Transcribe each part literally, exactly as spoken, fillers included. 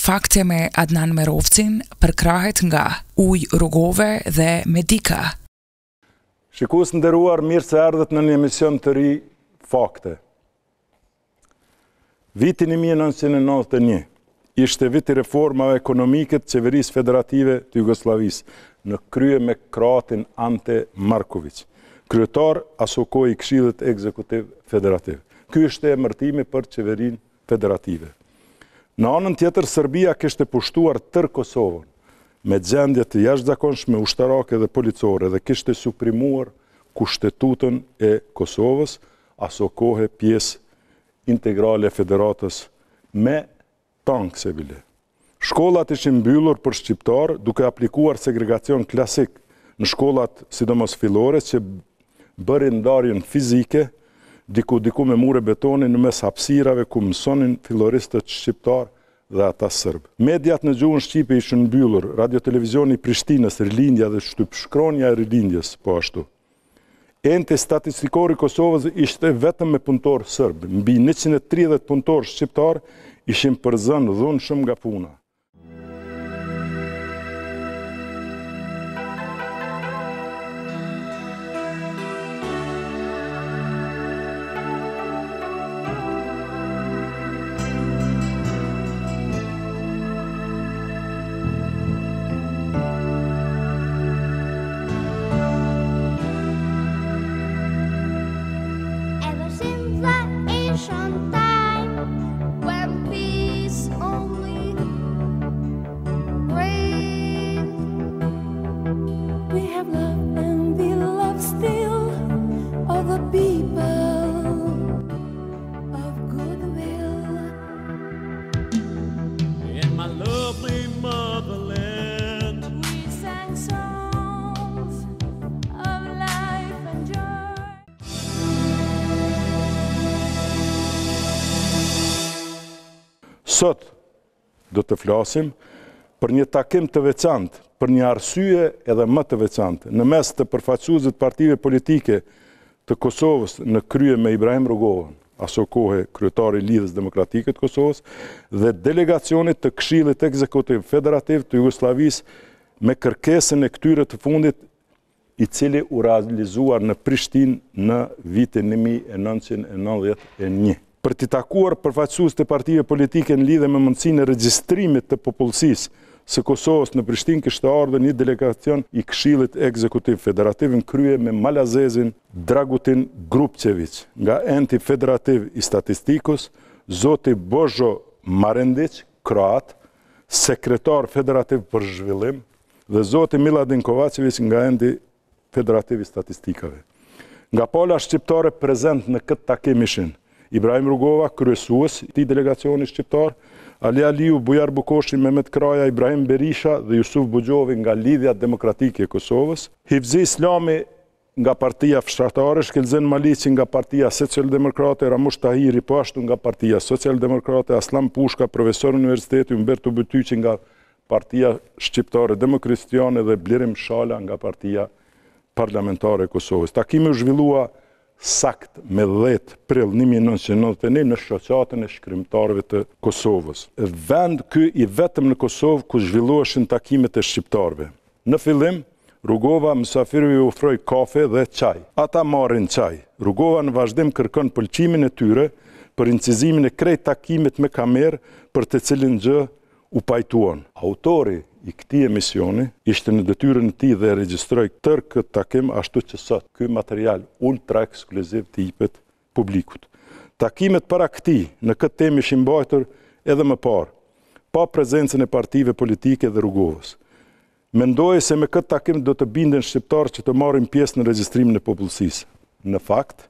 Fakte me Adnan Merovcin për krahet nga ujë rrugove dhe Medika. Shikues nderuar, mirë se ardhët në një emision të ri Fakte. Viti një mijë e nëntëqind e nëntëdhjetë e një ishte viti reformave ekonomike të qeverisë federative të Jugosllavisë në krye me kroatin Ante Marković, kryetar asokoj i Këshillit Ekzekutiv Federativ. Ky ishte emërtimi për qeverinë federative. Në anën tjetër, Serbia kishte pushtuar tër Kosovën me gjendje të jashtëzakonshme ushtarake dhe policore dhe kishte suprimuar kushtetutën e Kosovës, aso kohë pjesë integrale e federatës me tankë se bile. Shkollat ishin mbyllur për shqiptar duke aplikuar segregacion klasik në shkollat sidomos fillore që bërin ndarjen fizike diku diku me mure betoni në mes hapësirave ku mësonin filloristët shqiptar dhe ata sërbë. Mediat në gjuhën shqipe ishin mbyllur, radio televizioni i Prishtinës, rilindja dhe shtypshkronja e rilindjes po ashtu. Ente statistikori i Kosovës ishte vetëm me punëtor sërbë. Mbi njëqind e tridhjetë punëtor shqiptar ishin përzënë dhunshëm nga puna. Sot do të flasim për një takim të veçantë, për një arsye edhe më të veçantë, në mes të përfaqësuesve të partive politike të Kosovës në krye me Ibrahim Rugovën, aso kohë kryetari i Lidhjes Demokratike të Kosovës, dhe delegacionit të Këshillit Ekzekutiv Federativ të Jugosllavisë me kërkesën e këtyre të fundit, i cili u realizuar në Prishtinë në vitin një mijë e nëntëqind e nëntëdhjetë e një. Për t'i takuar përfaqësues të partive politike në lidhje me mundësinë e regjistrimit të popullsisë së Kosovës në Prishtinë, kishte ardhur një delegacion i Këshillit Ekzekutiv Federativ në krye me Malazezin Dragutin Grupčević, nga enti federativ i statistikës, zoti Božo Marendić, kroat, sekretar federativ për zhvillim, dhe zoti Miladin Kovačević nga enti federativ i statistikave. Nga pala shqiptare prezent në këtë takim ishin Ibrahim Rugova, kryesues i delegacioni shqiptar, Ali Aliu, Bujar Bukoshi, Mehmet Kraja, Ibrahim Berisha dhe Jusuf Bugjovi nga Lidhja Demokratike e Kosovës, Hivzi Islami nga partia fshatare, Shkelzen Malici nga partia Socialdemokrate, Ramush Tahiri po ashtu nga partia Socialdemokrate, Aslam Pushka, profesor universiteti, Umberto Bytyqi nga partia shqiptare Demokristiane dhe Blirim Shala nga partia parlamentare e Kosovës. Takimi u zhvillua sakt me dhjetë prill një mijë e nëntëqind e nëntëdhjetë e një në shoqatën e shkrimtarëve të Kosovës. Vend ky i vetëm në Kosovë ku zhvilloheshin takimet e shqiptarëve. Në fillim, Rugova mysafirëve i ofroi kafe dhe çaj. Ata marrin çaj. Rugova në vazhdim kërkon pëlqimin e tyre për incizimin e krejt takimit me kamerë, për të cilin gjë u pajtuan. Autori i këtij emisioni ishte në detyrën e tij dhe regjistroi tërë këtë takim, ashtu që sot ky material ultra ekskluziv të jepet publikut. Takimet para këtij në këtë temë ishin mbajtur edhe më parë, pa prezencën e partive politike dhe Rugovës. Mendoj se me këtë takim do të binden shqiptarë që të marrin pjesë në regjistrimin e popullsisë. Në fakt,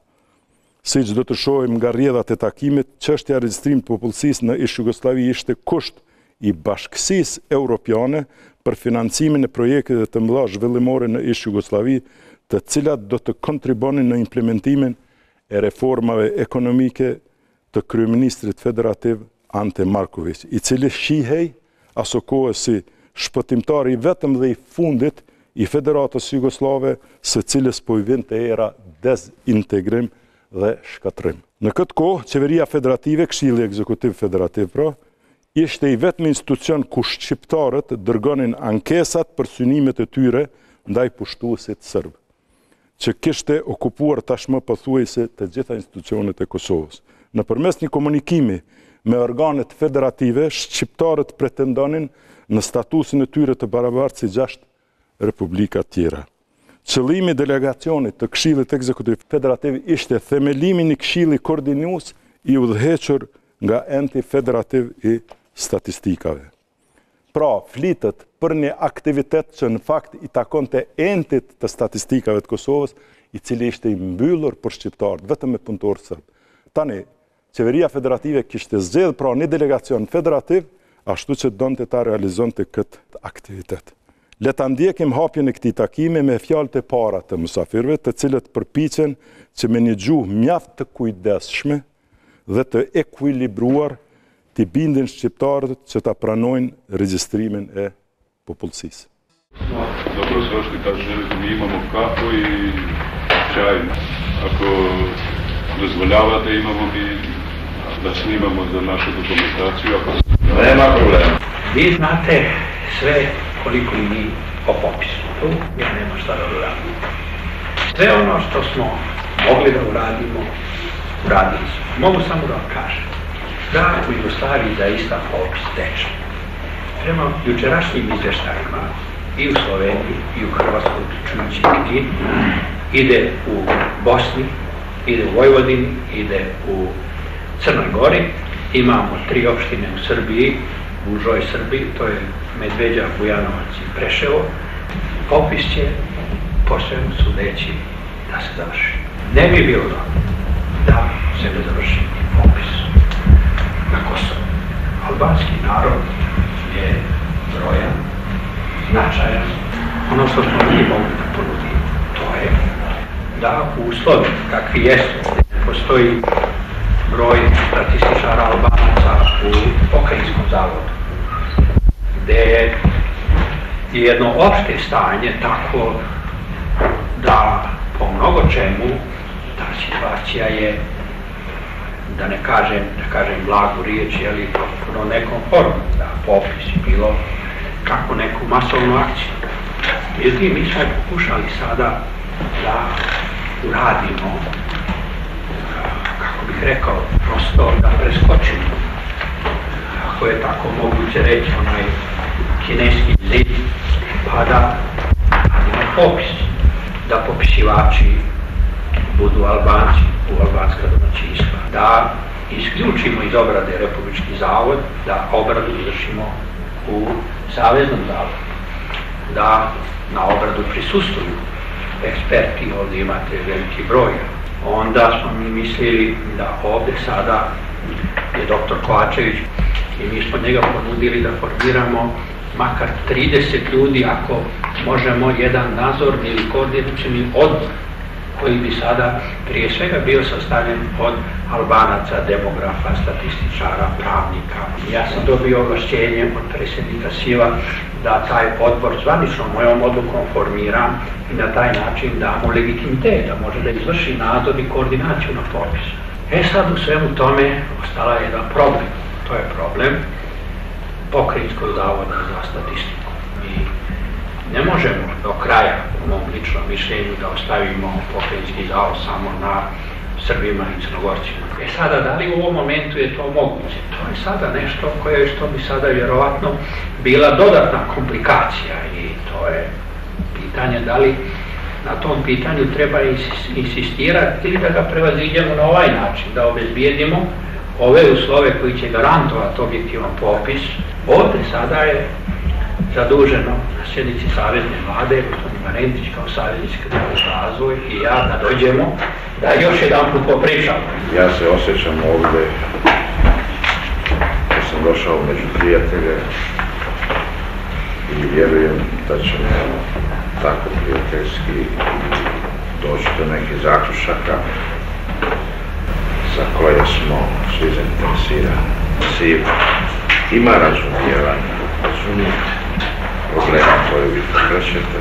siç do të shohim nga rrjedhat e takimit, çështja e regjistrimit të popullsisë në ish Jugosllavi ishte kusht i Bashkësisë Evropiane për financimin e projekteve të mëdha zhvillimore në ish Jugosllavi, të cilat do të kontribuonin në implementimin e reformave ekonomike të kryeministrit federativ Ante Marković, i cili shihej aso kohë si shpëtimtar i vetëm dhe i fundit i Federatës Jugoslave, së cilës po i vinte era dezintegrim dhe shkatrim. Në këtë kohë, qeveria federative, Këshilli Ekzekutiv Federativ, pra, ishte i vetëm institucion ku shqiptarët dërgonin ankesat për synimet e tyre ndaj pushtuesit serb, që kishte okupuar tashmë pothuajse të gjitha institucionet e Kosovës. Nëpërmes një komunikimi me organet federative, shqiptarët pretendonin në statusin e tyre të barabartë si gjashtë republika tjera. Qëllimi i delegacionit të Këshillit Ekzekutiv Federativ ishte themelimi një këshilli koordinues i udhëhequr nga enti federativ i statistikave. Pra, flitet për një aktivitet që në fakt i takonte entit të statistikave të Kosovës, i cili ishte i mbyllur për shqiptarët, vetëm me punëtorë serb. Tani, Qeveria Federative kishte zgjedhur pra një delegacion federativ, ashtu që donte ta realizonte këtë aktivitet. Le ta ndjekim hapjen e këtij takimi me fjalët e para të mysafirëve, të cilët përpiqen që me një gjuhë mjaft të kujdesshme dhe të ekuilibruar t'i bindin shqiptarët që ta pranojnë regjistrimin e popullsisë. Dobro, sve što kažete, mi imamo kafu i čaj. Ako dozvoljavate, imamo mi da snimamo za našu dokumentaciju. Ako... Nema problema. Vi znate sve koliko i mi o popisu. Tu ja nema šta da uradim. Sve ono što smo mogli da uradimo, uradili smo. Mogu samo da vam kažem da u Jugoslaviji zaista popis teče. Prema jučerašnjim izveštajima i u Sloveniji i u Hrvatskoj, čujući Knin, ide u Bosni, ide u Vojvodini, ide u Crnoj Gori. Imamo tri opštine u Srbiji, u užoj Srbiji, to je Medveđa, Bujanovac i Preševo. Popis će po svemu sudeći da se završi. Ne bi bilo dobro da se ne završi popis na Kosovu. Albanski narod je brojan, značajan. Ono što smo mi mogli da ponudimo, to je da u uslovi kakvi jesu, postoji broj statističara Albanaca u pokrajinskom zavodu, gde je jedno opšte stanje tako da po mnogo čemu ta situacija je, da ne kažem, da kažem blagu riječ, je li potpuno nekomfortno, da popis je bilo kako neku masovnu akciju. Međutim, mi smo pokušali sada da uradimo, kako bih rekao, prosto da preskočimo, ako je tako moguće reći, onaj kineski zid, pa da radimo popis, da popisivači budu Albanci u albanska domaćinstva, da isključimo iz obrade Republički zavod, da obradu izvršimo u Saveznom zavodu, da na obradu prisustvuju eksperti, ovdje imate veliki broj. Onda smo mi mislili da ovdje sada je doktor Kovačević i mi smo njega ponudili da formiramo makar trideset ljudi, ako možemo, jedan nadzorni ili koordinacioni odbor koji bi sada prije svega bio sastavljen od Albanaca, demografa, statističara, pravnika. Ja sam dobio ovlašćenje od predsjednika SIV-a da taj odbor zvanično mojom odlukom formiram i na taj način damo legitimitet, da može da izvrši nadzor i koordinaciju na popisu. E sad u svemu tome ostala je jedan problem. To je problem Pokrajinskog zavoda za statistiku. Mi ne možemo do kraja, u mom ličnom mišljenju, da ostavimo Pokrajinski zavod samo na Srbima i Crnogorcima. E sada, da li u ovom momentu je to moguće? To je sada nešto koje što bi sada vjerovatno bila dodatna komplikacija i to je pitanje da li na tom pitanju treba insistirati ili da ga prevaziđemo na ovaj način, da obezbijedimo ove uslove koji će garantovati objektivan popis. Ovdje sada je zaduženo na sjednici Savezne vlade, gospodin Marentić kao savjetnik za razvoj i ja da dođemo, da još jedan put popričamo. Ja se osjećam ovdje, da sam došao među prijatelje i vjerujem da ćemo tako prijateljski doći do nekih zaključaka za koje smo svi zainteresirani. SIV ima razumijevanja, razumijete problema koje vi pokrećete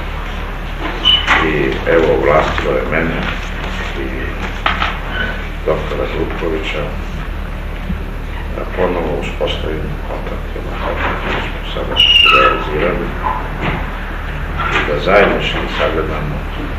i evo ovlastilo je mene i doktora Zutkovića da ponovo uspostavimo kontakt, koji smo sada realizirali i da zajednički sagledamo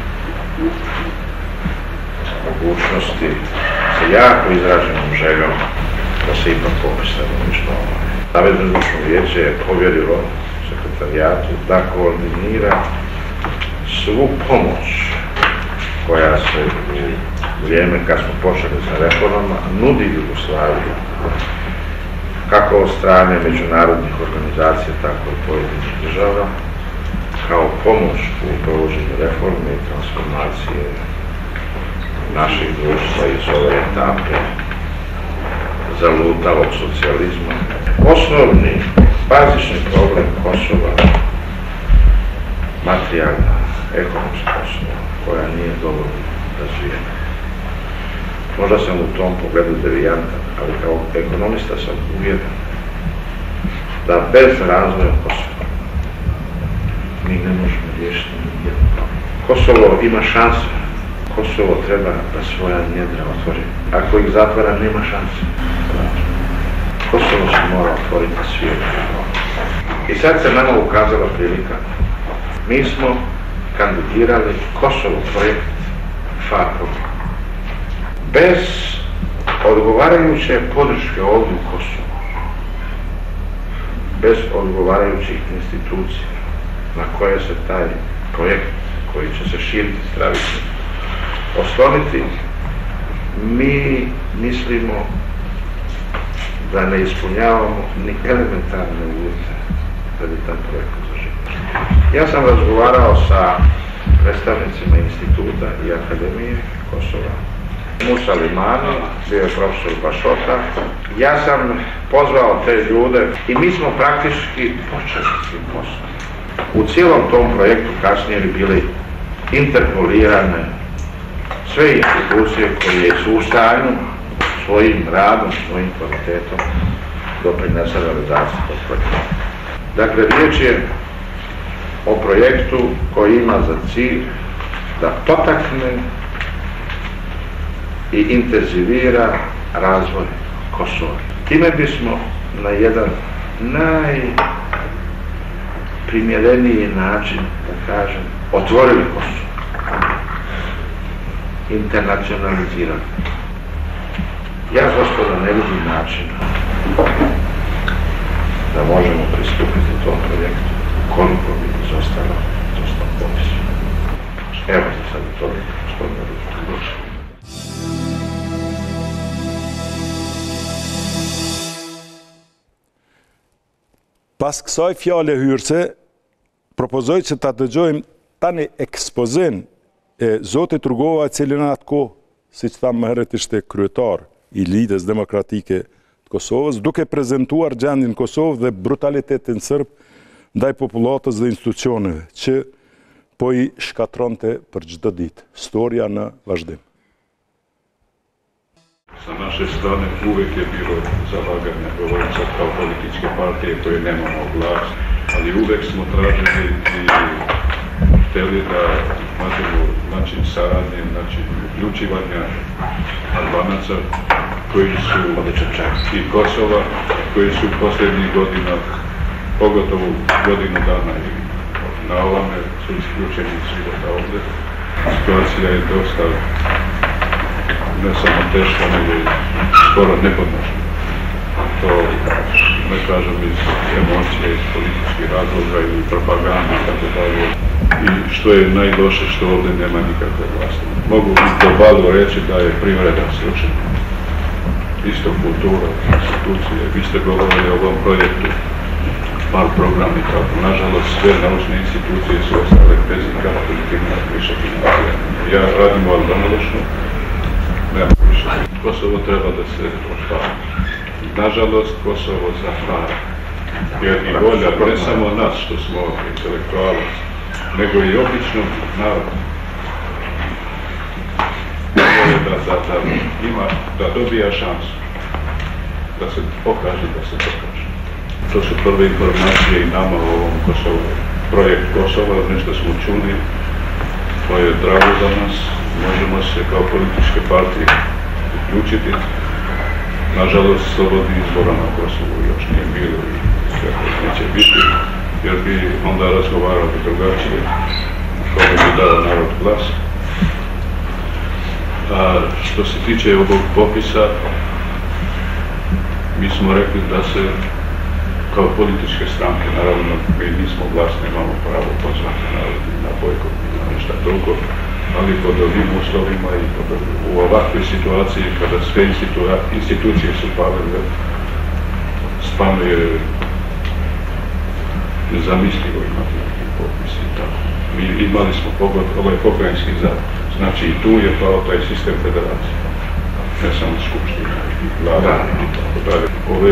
mogućnosti sa jako izraženom željom da se ipak popis stanovništva obnovi. Savezno izvršno vijeće je povjerilo sekretarijatu da koordinira svu pomoć koja se u vrijeme kad smo počeli sa reformama nudi Jugoslaviji, kako od strane međunarodnih organizacija, tako i pojedinih država, kao pomoć u provođenju reforme i transformacije naših društva iz ove etape zalutalog socijalizma. Osnovni, bazični problem Kosova, materijalna, ekonomska osnova, koja nije dovoljno razvijena. Možda sam u tom pogledu devijantan, ali kao ekonomista sam uvjeren da bez razvoja Kosova mi ne možemo riješiti nijedno problem. Kosovo ima šanse. Kosovo treba da svoja njedra otvori. Ako ih zatvara, nema šanse. Kosovo se mora otvoriti svijetu. I sad se nama ukazala prilika. Mi smo kandidirali Kosovo projekt FAPO. Bez odgovarajuće podrške ovdje u Kosovu, bez odgovarajućih institucija na koje se taj projekt koji će se širiti stravično osloniti, mi mislimo da ne ispunjavamo ni elementarne uvjete da bi taj projekt zaživio. Ja sam razgovarao sa predstavnicima instituta i Akademije Kosova, Musa Limani, bio je profesor Bašota. Ja sam pozvao te ljude i mi smo praktički počeli s tim poslom. U cijelom tom projektu kasnije bi bili interpolirane sve institucije koje su u stanju svojim radom, svojim kvalitetom doprinese realizaciji tog projekta. Dakle, riječ je o projektu koji ima za cilj da potakne i intenzivira razvoj Kosova. Time bismo na jedan najprimjereniji način, da kažem, otvorili Kosovo, internacionalizirali. Ja, gospoda, ne vidim načina da možemo pristupiti tom projektu koliko bi izostalo dosta popisa. Evo za sad to, gospodine Ružo. Pas kësaj fjale hyrëse, propozoj që ta dëgjojmë tani ekspozin e Zotit Rugova, i cili në atë kohë, si që thamë më herët, ishte kryetar i Lidhjes Demokratike të Kosovës, duke prezentuar gjendjen Kosovë dhe brutalitetin sërb ndaj popullatës dhe institucioneve, që po i shkatronte për çdo ditë. Storja në vazhdim. Sa naše strane uvijek je bilo zalaganje, govorim sad kao političke partije koje nemamo vlast, ali uvijek smo tražili i htjeli da nađemo način saradnje, način uključivanja Albanaca koji su i Kosova, koji su posljednjih godina, pogotovo godinu dana i na ovome su isključeni iz života ovdje. Situacija je dosta ne samo teška, nego skoro nepodnošna. To ne kažem iz emocije, iz političkih razloga ili propaganda i tako dalje. I što je najloše, što ovdje nema nikakve vlasti. Mogu globalno reći da je privreda srušena. Isto kultura, institucije. Vi ste govorili o ovom projektu par programi kako. Nažalost, sve naučne institucije su ostale bez ikakvog više financija. Ja radim u Albanološnu. Nema više. Kosovo treba da se otvara. Nažalost, Kosovo zatvara. Jer i volja, ne samo nas što smo intelektualac, nego i običnog naroda. Da, da, da, ima, da dobija šansu. Da se pokaže, da se pokaže. To su prve informacije i nama o ovom Kosovu. Projekt Kosova, nešto smo čuli, to je drago za nas. Možemo se kao političke partije uključiti Nažalost, slobodni izbora na Kosovu još nije bilo i sve neće biti, jer bi onda razgovarali drugačije, kome bi dao narod glas. A što se tiče ovog popisa, mi smo rekli da se kao političke stranke, naravno mi nismo vlast, nemamo pravo pozvati narod na bojkot i na ništa drugo, ali pod ovim uslovima i pod, u ovakvoj situaciji kada sve institucije su palile, stvarno je nezamislivo imati neki popis i tako. Mi imali smo pogod, ovaj pokrajinski za, znači i tu je pao taj sistem federacije, ne samo skupština i vlada i tako dalje. Ove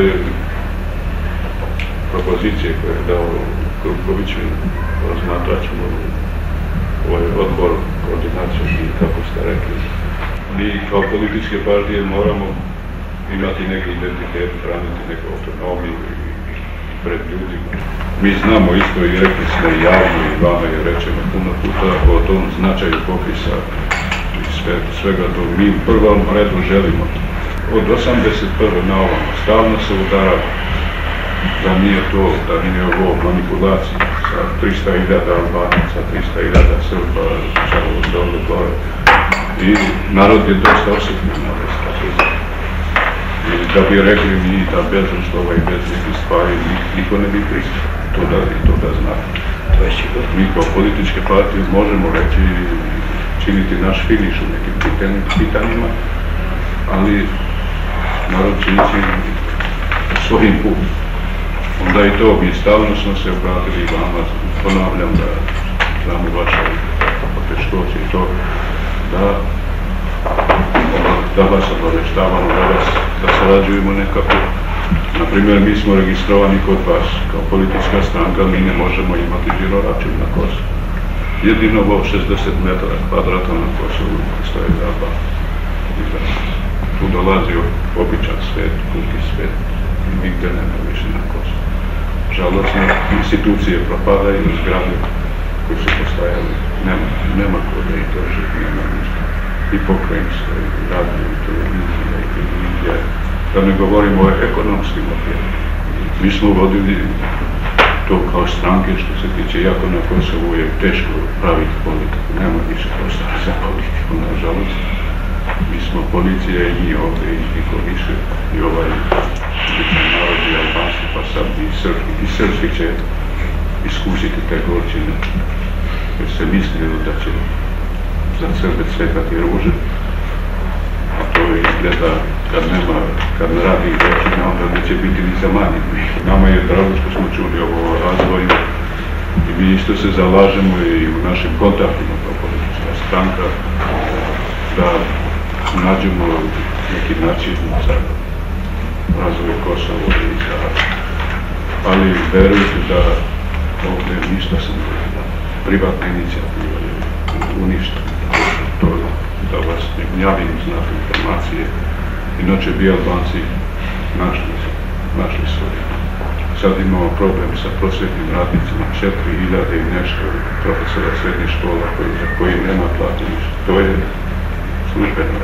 propozicije koje je dao Krupković, razmatrat ćemo ovaj odbor, koordinaciju i kako ste rekli. Mi kao političke partije moramo imati neki identitet, braniti neku autonomiju i pred ljudima. Mi znamo isto i rekli smo javno i vama je rečeno puno puta o tom značaju popisa i sve, svega to mi u prvom redu želimo. Od osamdeset prve na ovom stalno se udara da nije to, da nije ovo manipulacija sa trista hiljada Albanaca, trista hiljada Srba, čalo dole gore. I narod je dosta osjetljiv na te stvari. I da bi rekli mi da bez uslova i bez nekih stvari niko ne bi pristao. To da, to da znate. Mi kao političke partije možemo reći činiti naš finiš u nekim pitanjima, ali narod će ići svojim putem. Onda i to, mi stalno smo se obratili i vama, ponavljam da znamo vaše poteškoće i to, da, da vas obavještavamo, da vas, da sarađujemo nekako. Naprimjer, mi smo registrovani kod vas kao politička stranka, mi ne možemo imati žiroračun na Kosovu. Jedino ovo šezdeset metara kvadrata na Kosovu stoje zaba. Tu dolazi običan svet, kulti svet i nigde nema više na Kosovu. Žalostno, institucije propadaju, zgrade koje su postajali, nema, nema ko da ih drži, nema ništa. I pokrajinska, i radio, i televizija, i televizija, da ne govorimo o ekonomskim okvirima. Mi smo vodili to kao stranke što se tiče, jako na Kosovu je teško praviti politiku, nema više prostora za politiku, nažalost. Mi smo policija i mi ovdje i niko više, i ovaj narod i Albanci, pa sad i Srpski, i Srpski će iskusiti te gorčine, jer se mislilo da će za Srbe cvetati ruže, a to izgleda kad nema, kad ne radi gorčine, onda neće biti ni za manje. Nama je drago što smo čuli ovo razvoju i mi isto se zalažemo i u našim kontaktima kao politička stranka da nađemo neki način za razvoj Kosova i za... Ali verujte da ovdje ništa se ne gleda. Privatna inicijativa je uništena. To da vas ne gnjavim znate informacije. Inače bi Albanci našli, našli svoje. Sad imamo problem sa prosvetnim radnicima, četiri hiljade i nešto profesora srednjih škola koji, za koji nema plati ništa. To je službeno.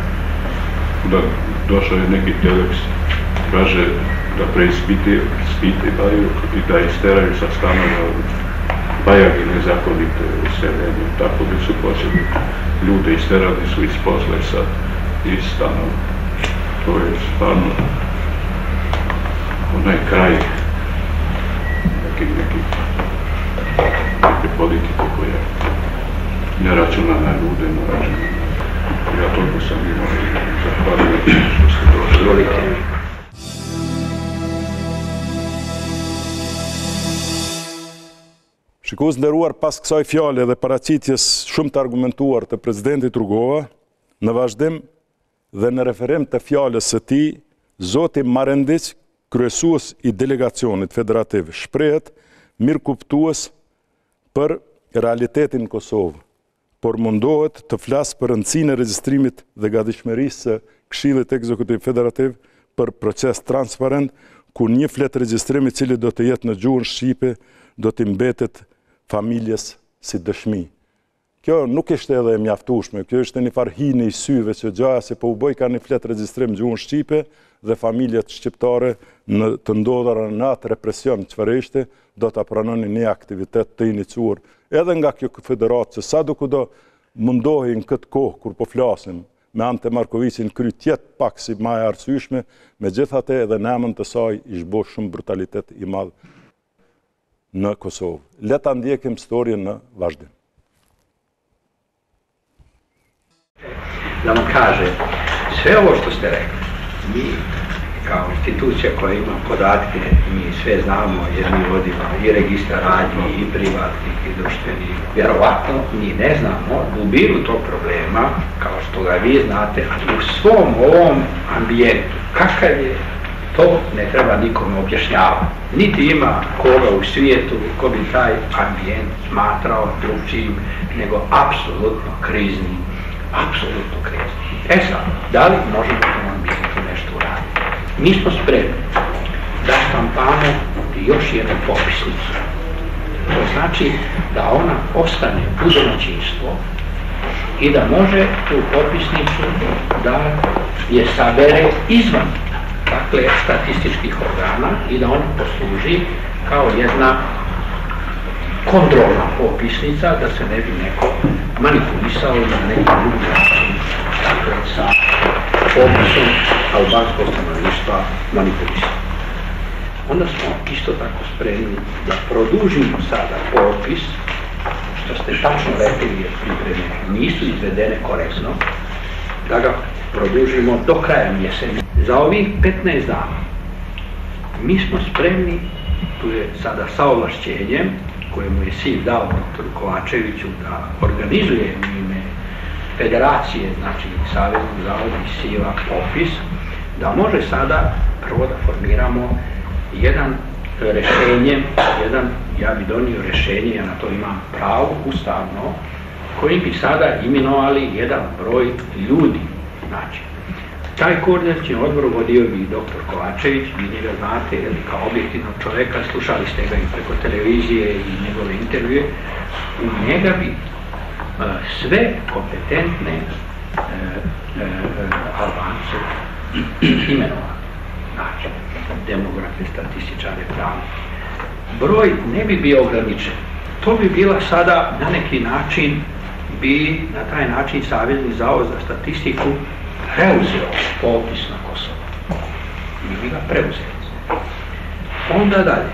Da došao je neki teleks, kaže da preispitaju i da isteraju sa stanova bajagi nezakonite useljenje. Tako bi su počeli ljude isterali su iz posla i sad iz stanova. To je stvarno onaj kraj neke, neke, neke politike koja ne računa na ljude, ne računa na... Ja toliko sam imao i zahvaljujem što ste došli. Shikues nderuar, pas kësaj fjale dhe paraqitjes shumë të argumentuar të presidentit Rugova, në vazhdim dhe në referim të fjalës së tij, Zoti Marendiq, kryesues i delegacionit federativ, shprehet mirëkuptues për realitetin në Kosovë, por mundohet të flasë për rëndësinë e regjistrimit dhe gatishmërisë së Këshillit Ekzekutiv Federativ për proces transparent, ku një flet regjistrim i cili do të jetë në gjuhën shqipe, do të mbetet familjes si dëshmi. kjo nuk ishte edhe mjaftueshme, kjo ishte një farë hini i syve që gjaja se po u boj ka një flet regjistrim gjuhën shqipe dhe familjet shqiptare në të ndodhura në atë represion çfarë ishte, do ta pranonin një aktivitet të iniciuar edhe nga kjo federatë që sa do kudo mundohi në këtë kohë kur po flasim me Ante Markovicin kry tjetë pak si ma e arsyeshme, megjithatë edhe në emën të saj ish bo shumë brutalitet i madh në Kosovë. Le ta ndjekim storjen në vazhdim. Da vam kaže, sve ovo što ste rekli, mi kao institucija koja ima podatke, mi sve znamo jer mi vodimo i registar radnji, i privatnih, i društvenih. Vjerovatno mi ne znamo dubiru tog problema, kao što ga vi znate, u svom ovom ambijentu. Kakav je, to ne treba nikome objašnjavati. Niti ima koga u svijetu ko bi taj ambijent smatrao drugčijim, nego apsolutno kriznim. Apsolutno krizni. E sad, da li možemo u tom ambijentu nešto uraditi? Mi smo spremni da štampamo još jednu popisnicu. To znači da ona ostane u domaćinstvo i da može tu popisnicu da je sabere izvan, dakle, statističkih organa i da ona posluži kao jedna kontrolna popisnica, da se ne bi neko manipulisao na neki drugi način, dakle, sa popisom albanskog stanovništva manipulisao. Onda smo isto tako spremni da produžimo sada popis, što ste tačno rekli jer pripreme nisu izvedene korektno, da ga produžimo do kraja mjeseca. Za ovih petnaest dana mi smo spremni, tu je sada sa ovlašćenjem, koje mu je S I V dao doktoru Kovačeviću da organizuje u ime federacije, znači Saveznog zavoda i S I V-a popis, da može sada prvo da formiramo jedan rešenje, jedan, ja bi donio rešenje, ja na to imam pravo ustavno, koji bi sada imenovali jedan broj ljudi. Znači, taj koordinacioni odbor vodio bi doktor Kovačević, vi njega znate, ili kao objektivnog čoveka, slušali ste ga i preko televizije i njegove intervjue, u njega bi uh, sve kompetentne uh, uh, Albance imenovali. Znači, demografe, statističare, pravnike. Broj ne bi bio ograničen. To bi bila sada na neki način, bi na taj način Savezni zavod za statistiku preuzeo popis na Kosovo. Mi bi ga preuzeli. Onda dalje.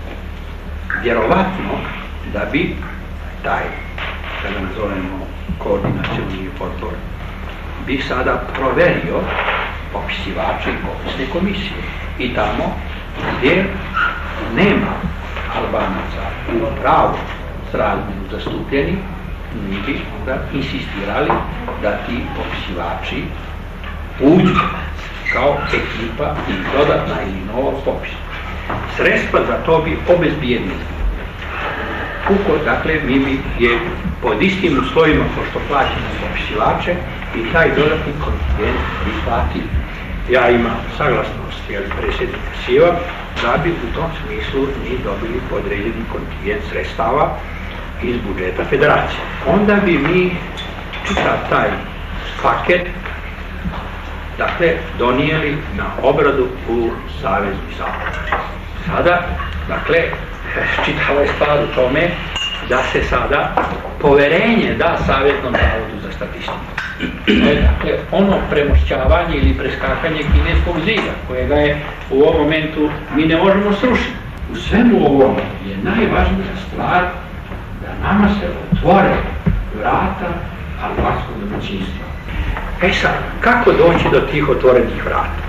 Vjerovatno da bi taj, da ga nazovemo koordinacioni odbor, bi sada proverio popisivače i popisne komisije. I tamo gdje nema Albanaca u pravu srazmjeru zastupljeni, mi bi onda insistirali da ti popisivači uđu kao ekipa ili dodatna ili nova popis. Sredstva za to bi obezbijedili. Uko, dakle, mi bi je pod istim uslovima pošto plaćamo popisivače i taj dodatni kontingent bi platili. Ja imam saglasnost predsjednika S I V-a da bi u tom smislu mi dobili podređeni kontingent sredstava iz budžeta federacije. Onda bi mi čitav taj paket, dakle, donijeli na obradu u Savezni zavod. Sada, dakle, čitava je stvar u tome da se sada poverenje da Saveznom zavodu za statistiku. Dakle, ono premošćavanje ili preskakanje kineskog zida, kojega je u ovom momentu mi ne možemo srušiti. U svemu ovom je najvažnija stvar da nama se otvore vrata albanskog domaćinstva. E sad, kako doći do tih otvorenih vrata?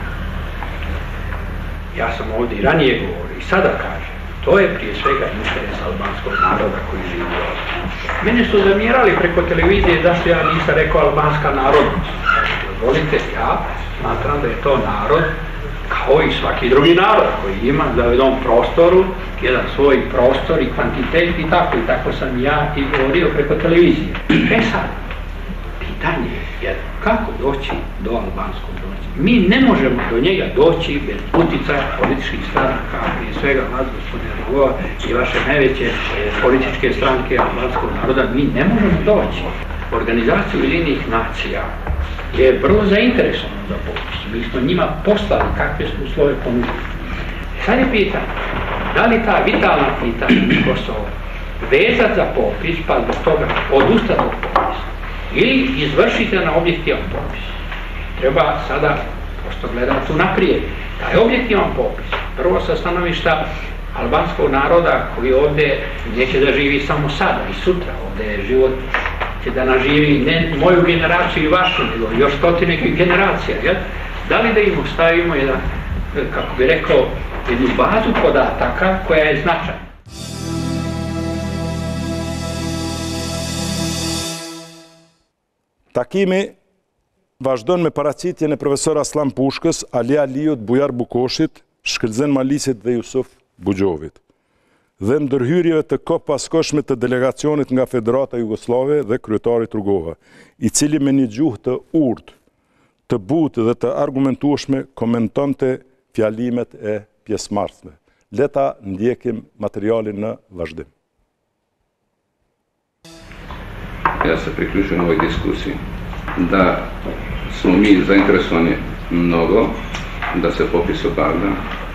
Ja sam ovdje i ranije govorio i sada kažem, to je prije svega interes albanskog naroda koji živi ovdje. Mene su zamjerali preko televizije zašto ja nisam rekao albanska narodnost. Dozvolite, ja smatram da je to narod kao i svaki drugi narod koji ima za jednom prostoru, jedan svoj prostor i kvantitet i tako i tako sam ja i govorio preko televizije. E sad, pitanje je kako doći do albanskog domaća. Mi ne možemo do njega doći bez uticaja političkih stranaka, prije svega vas, gospodine Rogova, i vaše najveće političke stranke albanskog naroda, mi ne možemo doći. Organizacija Ujedinjenih nacija je vrlo zainteresovana za popis. Mi smo njima poslali kakve smo uslove ponudili. Sad je pitanje, da li ta vitalna pitanja Kosovo vezati za popis, pa zbog toga odustati od popisa, ili izvršite na objektivan popis. Treba sada prosto gledati unaprijed. Taj objektivan popis, prvo sa stanovišta albanskog naroda koji ovdje neće da živi samo sada i sutra, ovdje je život će da naživi ne moju generaciju i vašu, nego još stotine generacija. Jel? Da li da im ostavimo jedan, kako bi rekao, jednu bazu podataka koja je značajna. Takimi vazhdon me paraqitjen e profesor Aslan Pushkës, Alia Liut, Bujar Bukoshit, Shkëlzen Malisit dhe Jusuf Bugjovit, dhe ndërhyrjeve të kopaskoshme të delegacionit nga Federata Jugoslave dhe kryetarit Rugova, i cili me një gjuhë të urtë, të butë dhe të argumentueshme komentonte fjalimet e pjesëmarrësve. Leta ndjekim materialin në vazhdim. Ja se priključujem ovoj diskusiji da smo mi zainteresovani mnogo da se popis obavlja.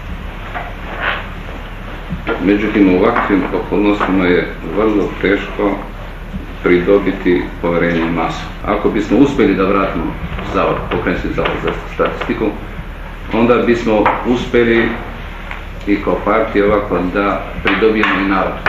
Međutim, u ovakvim okolnostima je vrlo teško pridobiti poverenje masu. Ako bismo uspjeli da vratimo zavod, pokrenuli zavod za statistiku, onda bismo uspjeli i kao partija ovako da pridobijemo i narod.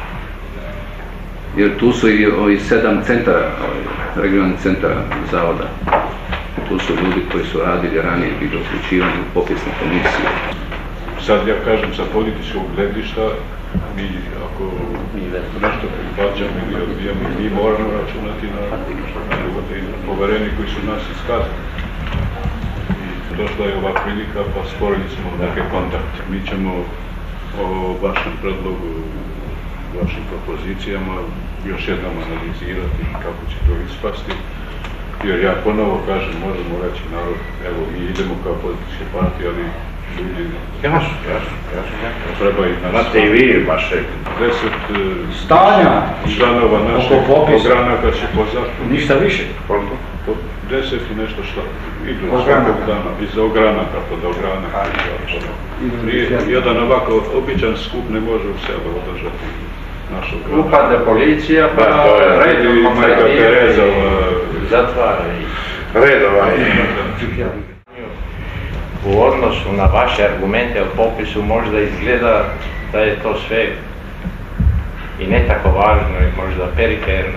Jer tu su i ovi sedam centara, regionalnih centara zavoda. Tu su ljudi koji su radili ranije, bili uključivani u popisne komisije. Sad ja kažem sa političkog gledišta, mi ako nešto prihvaćamo ili odbijamo, mi moramo računati na, na poverenje koji su nas iskazali. I došla je ova prilika, pa stvorili smo neke kontakte. Mi ćemo o vašem predlogu, vašim propozicijama još jednom analizirati kako će to ispasti. Jer ja ponovo kažem, možemo reći narod, evo mi idemo kao političke partije, ali ljudi... Jasno, jasno, jasno. Treba i nas... Znate i vi vaše... Deset stanja članova našeg ogranaka će po zakonu... Ništa više. Koliko? Po deset i nešto šta idu svakog dana, iz ogranaka pod ogranaka. Jedan ovako običan skup ne može u sebe održati naš ogranak. Upade policija, pa redom zatvara i redova i... U odnosu na vaše argumente o popisu možda izgleda da je to sve i ne tako važno i možda periferno.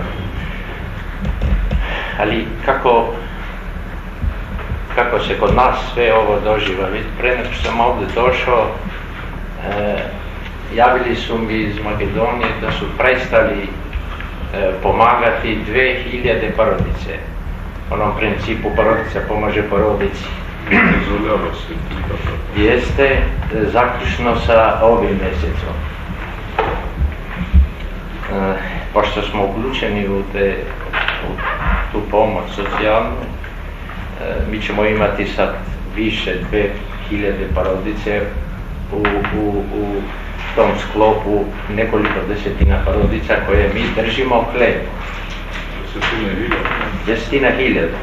Ali kako, kako se kod nas sve ovo doživa, pre nego što sam ovdje došao, e, javili su mi iz Makedonije da su prestali e, pomagati dve hiljade porodice. Onom principu porodica pomaže porodici. Jeste e, zaključno sa ovim mjesecom. E, pošto smo uključeni u, te, u tu pomoć socijalnu, e, mi ćemo imati sad više dve hiljade porodice u, u, u tom sklopu nekoliko desetina porodica koje mi držimo hleb. Desetina hiljada.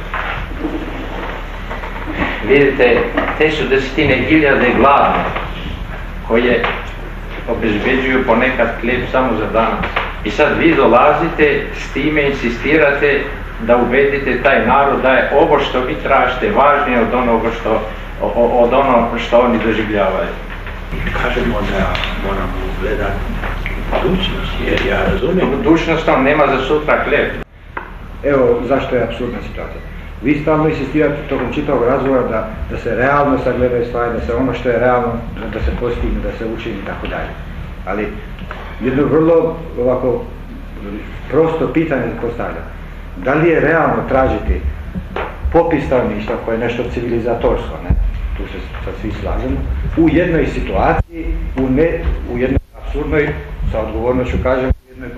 Vidite, te su desetine hiljade gladne koje obezbeđuju ponekad hljeb samo za danas. I sad vi dolazite s time, insistirate da ubedite taj narod da je ovo što vi tražite važnije od onoga što, od onoga što oni doživljavaju. Kažemo da moramo gledati budućnost, jer ja razumijem. Budućnost tam nema za sutra hljeb. Evo zašto je apsurdna situacija. Vi stalno insistirate tokom čitavog razgovora da, da se realno sagledaju stvari, da se ono što je realno, da se postigne, da se učini i tako dalje. Ali jedno vrlo ovako prosto pitanje se postavlja. Da li je realno tražiti popis stanovništva koje je nešto civilizatorsko, ne? Tu se sad svi slažemo, u jednoj situaciji, u, ne, u jednoj apsurdnoj, sa odgovornošću kažem, u jednoj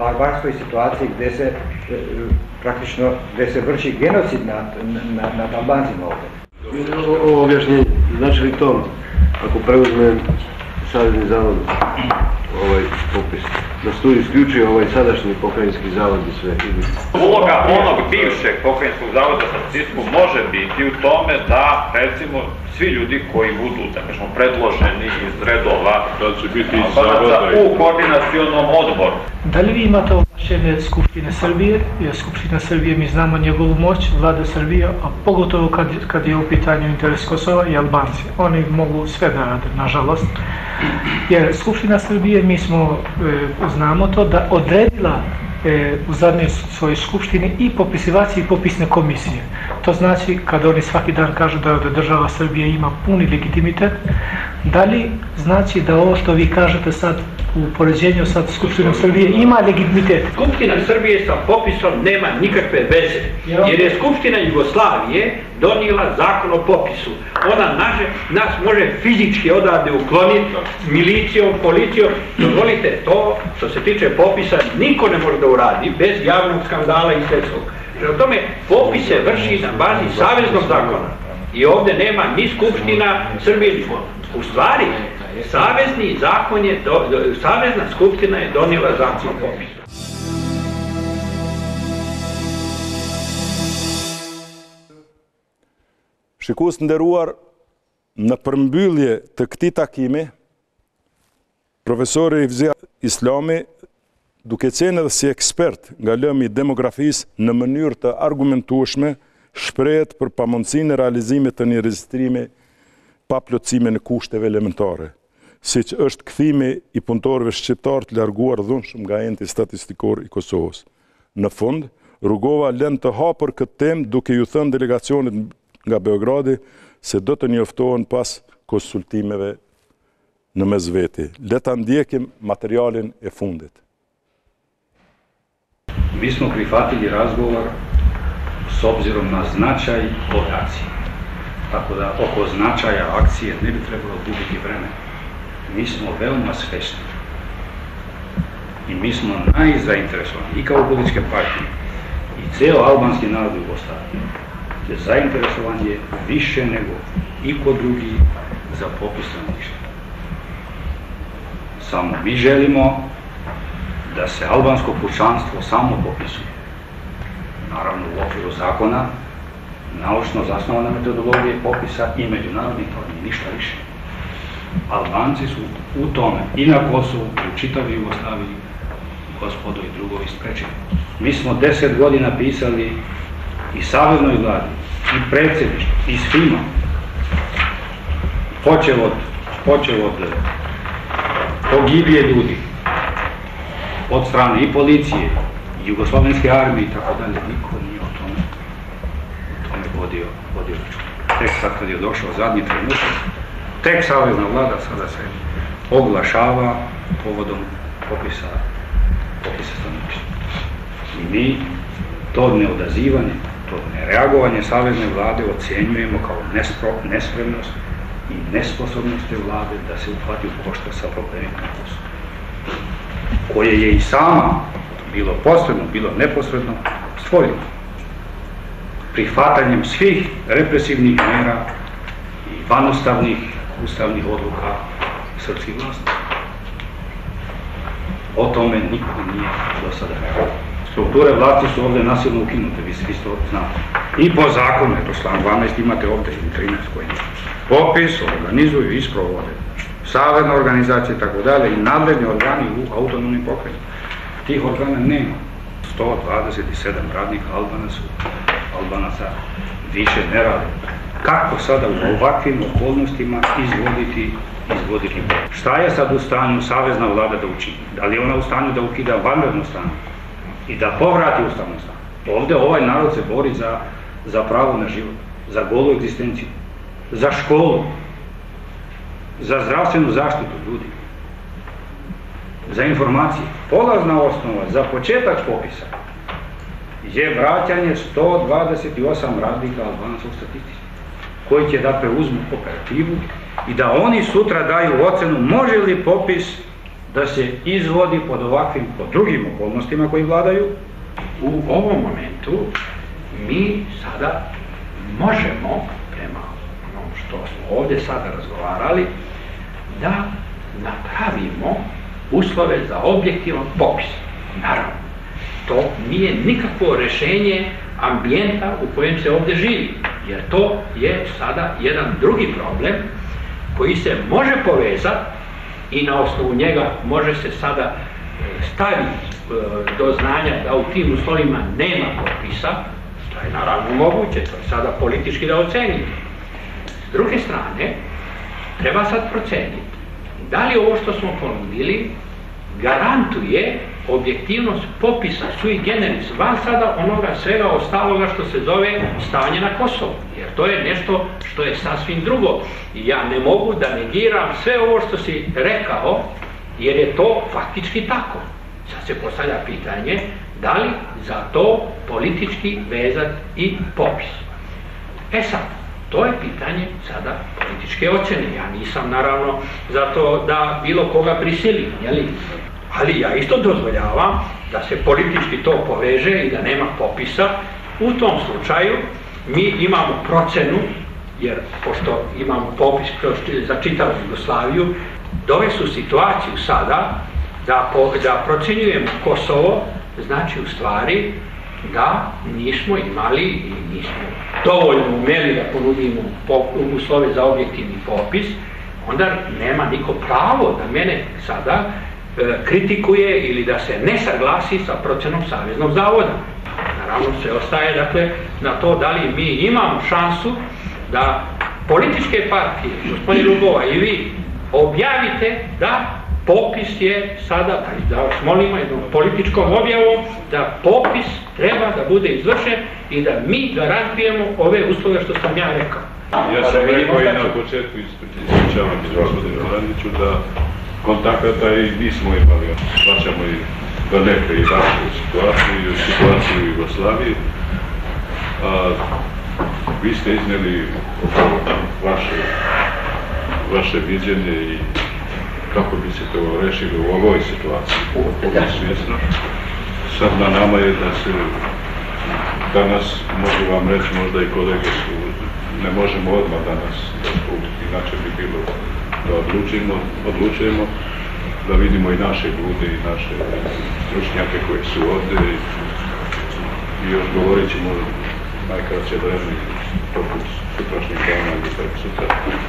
barbarskoj situaciji gdje se praktično gdje se vrši genocid nad, nad, nad Albancima ovdje. Ovo objašnjenje, znači li to ako preuzmem Savezni zavod ovaj popis, da se tu isključuje ovaj sadašnji pokrajinski zavod i sve? Uloga onog bivšeg pokrajinskog zavoda za statistiku može biti u tome da, recimo, svi ljudi koji budu, da kažemo, predloženi iz redova da će biti iz zavoda u koordinacionom odboru. Da li vi imate ovlašćenje Skupštine Srbije? Jer Skupština Srbije, mi znamo njegovu moć, vlada Srbije, a pogotovo kad, kad je u pitanju interes Kosova i Albanci. Oni mogu sve da rade, nažalost. Jer Skupština Srbije, mi smo, e, znamo to, da odredila e, u zadnjoj svojoj skupštini i popisivaci i popisne komisije. To znači, kad oni svaki dan kažu da, da država Srbije ima puni legitimitet, da li znači da ovo što vi kažete sad u poređenju sa Skupštinom Srbije ima legitimitet? Skupština Srbije sa popisom nema nikakve veze, jer je Skupština Jugoslavije donijela zakon o popisu. Ona naže, nas može fizički odavde ukloniti milicijom, policijom. Dozvolite, to što se tiče popisa niko ne može da uradi bez javnog skandala i svetskog. Prema tome, popis se vrši na bazi saveznog zakona. I ovdje nema ni Skupština Srbije. U stvari, savezni zakon je, do, do, savezna skupština je donijela zakon o popisu. Shikues të nderuar, në përmbyllje të këtij takimi, profesori Ivzia Islami, duke qenë edhe si ekspert nga lëmi i demografisë në mënyrë të argumentueshme, shprehet për pamundësinë e realizimit të një regjistrimi pa plotësime në kushteve elementare, siç është kthimi i punëtorëve shqiptar të larguar dhunshëm nga enti statistikor i Kosovës. Në fund, rrugova lën të hapur këtë temë duke ju thënë delegacionit nga Beogradi se do të njoftohen pas konsultimeve në mes veti. Le ta ndjekim materijalin e fundit. Mi smo prihvatili razgovor s obzirom na značaj ove akcije. Tako da oko značaja akcije ne bi trebalo gubiti vreme. Mi smo veoma svesni i mi smo najzainteresovani i kao političke partije i ceo albanski narod u Jugoslaviji. Zainteresovan je više nego iko drugi za popis stanovništva. Samo mi želimo da se albansko pučanstvo samo popisuje. Naravno u okviru zakona, naučno zasnovana metodologija popisa i međunarodnih normi, ništa više. Albanci su u tome i na Kosovu, i u čitavoj Jugoslaviji, gospodo i drugovi sprečeni. Mi smo deset godina pisali i saveznoj vladi, i predsjedništvu, i svima, počeo od, počeo od pogibije ljudi, od strane i policije, i jugoslavenske armije i tako dalje, niko nije o tome, o tome vodio, vodio računa. Tek sad kad je došao zadnji trenutak, tek savezna vlada sada se oglašava povodom popisa, popisa stanovništva. I mi to neodazivanje, to nereagovanje savezne vlade ocjenjujemo kao nespremnost i nesposobnost te vlade da se uhvati u koštac sa problemima na Kosovu, koje je i sama, bilo posredno, bilo neposredno, stvorila prihvatanjem svih represivnih mera i vanustavnih ustavnih odluka srpskih vlasti. O tome niko nije do sada reagovao. Strukture vlasti su ovdje nasilno ukinute, vi svi to znate. I po zakonu, eto član dvanaest imate ovdje ili trinaest koji popis organizuju i sprovode savezna organizacija i tako dalje i nadležni organi u autonomnim pokrajinama. Tih organa nema. sto dvadeset sedam radnika Albanaca, Albanaca više ne rade. Kako sada u ovakvim okolnostima izvoditi, izvoditi popis? Šta je sad u stanju savezna vlada da učini? Da li je ona u stanju da ukida vanredno stanje i da povrati ustavno stanje? Ovdje ovaj narod se bori za, za pravo na život, za golu egzistenciju, za školu, za zdravstvenu zaštitu ljudi, za informacije. Polazna osnova za početak popisa je vraćanje sto dvadeset osam radnika Albanaca u statistici, koji će da preuzmu operativu i da oni sutra daju ocenu može li popis da se izvodi pod ovakvim, pod drugim okolnostima koji vladaju, u ovom momentu mi sada možemo, prema onom što smo ovdje sada razgovarali, da napravimo uslove za objektivan popis. Naravno, to nije nikakvo rješenje ambijenta u kojem se ovdje živi, jer to je sada jedan drugi problem koji se može povezati i na osnovu njega može se sada staviti do znanja da u tim uslovima nema popisa, što je naravno moguće, to je sada politički da ocenimo. S druge strane, treba sad proceniti da li ovo što smo ponudili garantuje objektivnost popisa sui generis van sada onoga svega ostaloga što se zove stanje na Kosovu, jer to je nešto što je sasvim drugo i ja ne mogu da negiram sve ovo što si rekao, jer je to faktički tako. Sad se postavlja pitanje da li za to politički vezat i popis. E sad, to je pitanje sada političke ocjene. Ja nisam naravno za to da bilo koga prisilim, jeli? Ali ja isto dozvoljavam da se politički to poveže i da nema popisa. U tom slučaju mi imamo procenu, jer pošto imamo popis za čitavu Jugoslaviju, dovesti u situaciju sada da, po, da procjenjujemo Kosovo, znači u stvari da nismo imali i nismo dovoljno umeli da ponudimo uslove za objektivni popis, onda nema niko pravo da mene sada e, kritikuje ili da se ne saglasi sa procenom Saveznog zavoda. Naravno se ostaje dakle na to da li mi imamo šansu da političke partije, gospodin Rugova i vi, objavite da popis je sada, da vas molimo jednom političkom objavom, da popis treba da bude izvršen i da mi garantujemo ove uslove što sam ja rekao. Ja sam rekao i na početku ispričavam iz gospodinu Randiću da kontakata i nismo imali, plaćamo i do neke i vašu situaciju i situaciju u Jugoslaviji. A, vi ste iznijeli vaše, vaše viđenje i kako bi se to rešili u ovoj situaciji, potpuno svjesno. Sad na nama je da se danas, mogu vam reći, možda i kolege su, ne možemo odmah danas, inače bi bilo da odlučimo, odlučujemo, da vidimo i naše ljude i naše stručnjake koji su ovdje i, i još govorit ćemo najkraće vremeni poput sutrašnjeg dana ili preko sutra.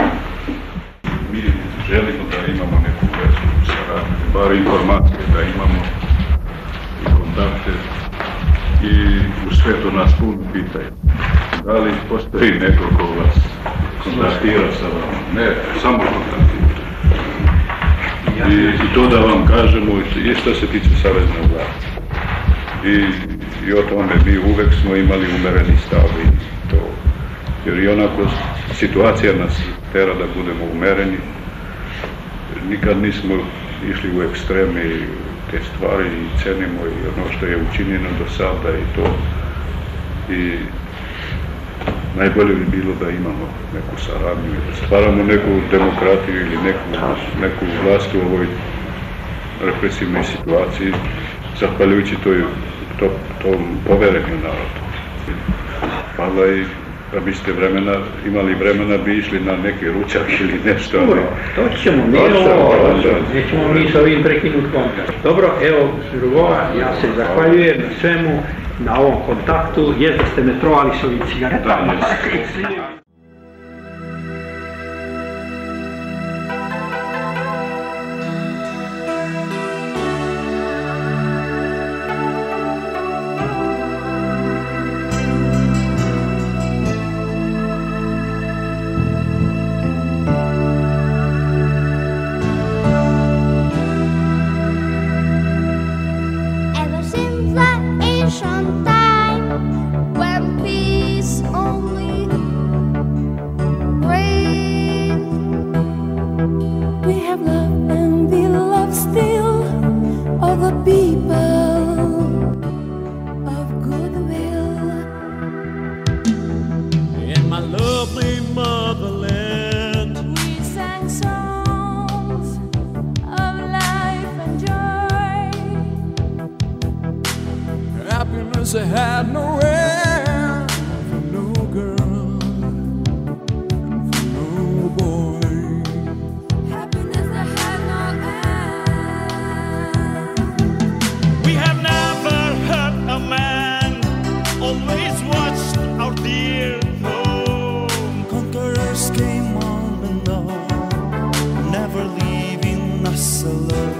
Mi želimo da imamo neku vezu saradnju, bar informacije da imamo i kontakte i u svetu nas puno pitaju. Da li postoji neko ko vas kontaktira sa vama? Ne, samo kontaktira. I, I to da vam kažemo i što se tiče savezne vlasti. I, I o tome mi uvek smo imali umereni stav i to. Jer i onako situacija nas tera da budemo umereni. Nikad nismo išli u ekstreme i te stvari i cenimo i ono što je učinjeno do sada i to. I najbolje bi bilo da imamo neku saradnju i da stvaramo neku demokratiju ili neku, neku vlast u ovoj represivnoj situaciji, zahvaljujući toj, to, tom poverenju narodu. Hvala i da biste vremena, imali vremena bi išli na neki ručak ili nešto. Dobro, to ćemo mi, nećemo mi s ovim prekinuti kontakt. Dobro, evo, Rugova, ja se zahvaljujem na svemu, na ovom kontaktu, jer da ste me trovali s ovim cigaretama. Time when peace only Happiness they had no end for no girl and for no boy. Happiness they had no end. We have never hurt a man, always watched our dear home. Conquerors came on and on, never leaving us alone.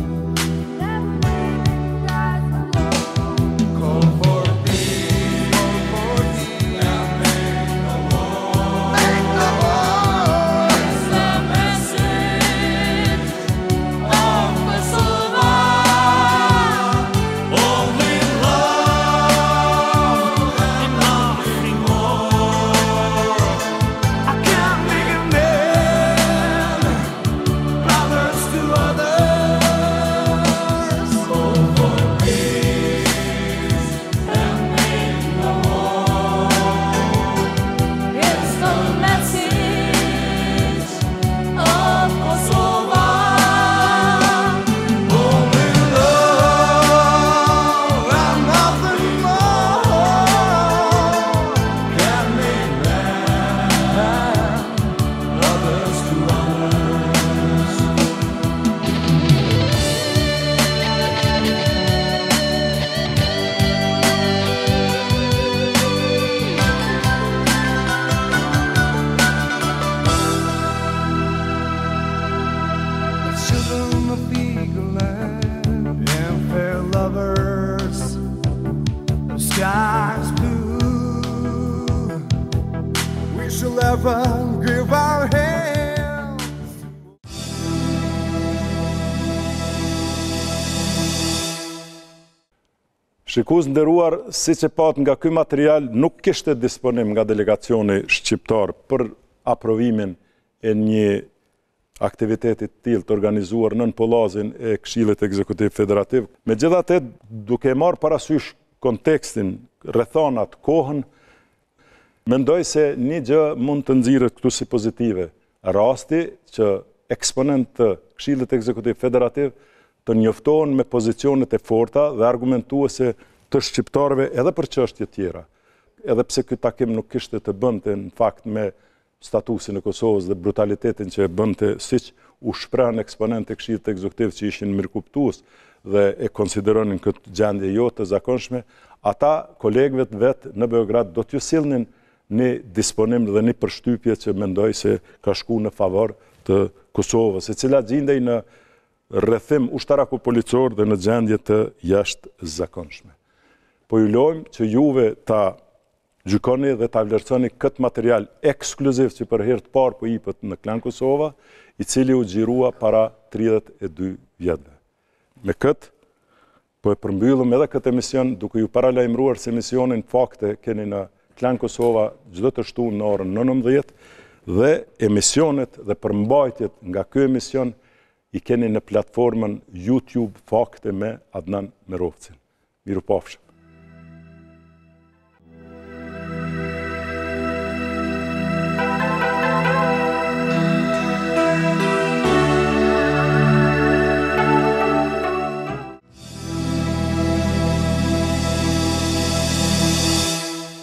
Sky's blue. We shall ever give our hands. Shikues nderuar, siç e pat nga ky material nuk kishte disponim nga delegacioni shqiptar për aprovimin e një aktiviteti të tillë të organizuar nën pollazin e Këshillit Ekzekutiv Federativ. Megjithatë, duke marrë parasysh kontekstin, rrethonat, kohën, mendoj se një gjë mund të nxirret këtu si pozitive. Rasti që eksponent të Këshillit Ekzekutiv Federativ të njoftohen me pozicionet e forta dhe argumentuese të shqiptarëve edhe për çështje tjera. Edhe pse ky takim nuk kishte të bënte në fakt me statusin e Kosovës dhe brutalitetin që e bënte, siç u shprehën eksponentë e Këshillit Ekzekutiv që ishin mirëkuptues dhe e konsideronin këtë gjendje jo të zakonshme, ata kolegëve të vet në Beograd do t'ju sillnin një disponim dhe një përshtypje që mendoj se ka shku në favor të Kosovës, e cila gjendej në rrethim ushtarako-policor dhe në gjendje të jashtëzakonshme. Po ju lojmë që juve ta gjykoni dhe ta vlerësoni këtë material ekskluziv që për herë të parë po jepet në Klan Kosova, i cili u xhirua para tridhjetë e dy vjetëve. Me këtë, po e përmbyllëm edhe këtë emision duke ju paralajmëruar se emisionin Fakte keni në Klan Kosova çdo të shtunë në orën nëntëmbëdhjetë dhe emisionet dhe përmbajtjet nga ky emision i keni në platformën YouTube Fakte me Adnan Merovcin. Mirupafshim.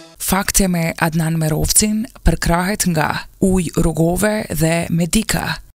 Fakte me Adnan Merovcin përkrahet nga Ujë Rrugove dhe Medika.